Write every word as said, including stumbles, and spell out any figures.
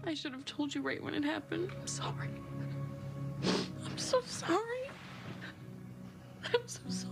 I should have told you right when it happened. I'm sorry. I'm so sorry. I'm so sorry.